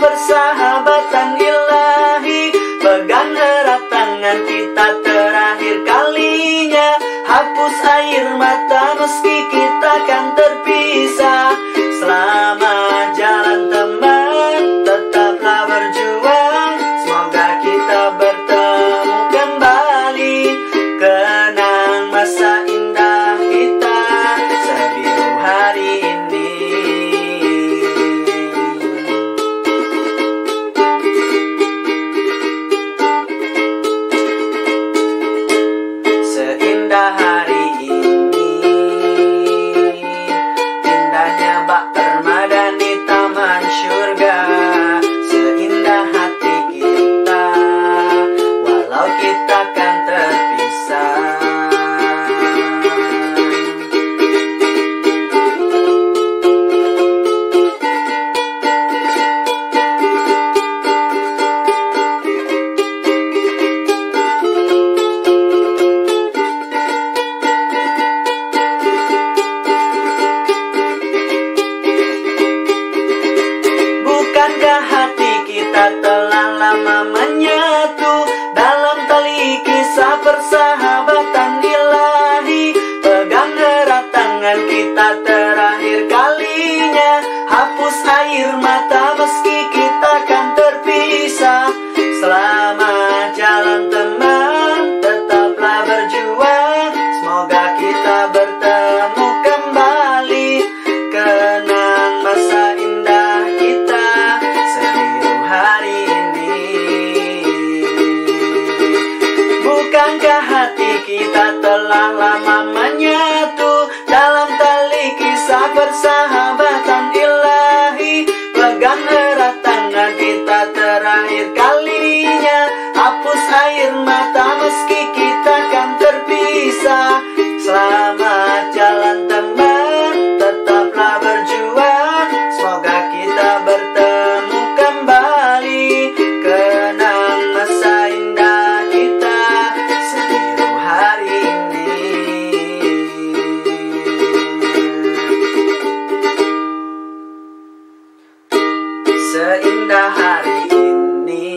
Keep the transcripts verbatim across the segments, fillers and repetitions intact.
persahabatan ilahi. Pegang erat tangan kita terakhir kalinya. Hapus air mata meski kita kan terpisah. Selama jalan teman, tetaplah berjuang. Semoga kita bertemu kembali. Kenang masa indah kita sebiru hari ini. Seindah hari ini, indahnya bak permadani taman syurga. Seindah hati kita, walau kita kan terpisah. Bukankah hati kita telah lama menyatu dalam tali kisah persahabatan ilahi. Pegang erat tangan kita terakhir kalinya. Hapus air mata meski kita kan terpisah. Selama jalan teman, tetaplah berjuang. Semoga kita bertemu kembali. Kenang masa indah kita sebiru hari ini. Bukankah hati kita telah lama menyatu dalam tali kisah persahabatan ilahi. Pegang erat tangan kita terakhir kalinya. Hapus air mata meski kita kan terpisah. Selamat jalan teman, tetaplah berjuang. Semoga kita bertemu kembali. Kenang masa indah kita sebiru hari ini. Seindah hari ini,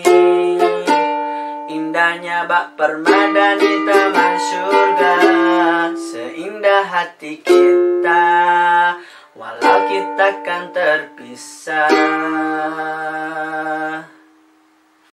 indahnya bak permadani taman surga. Seindah hati kita, walau kita kan terpisah.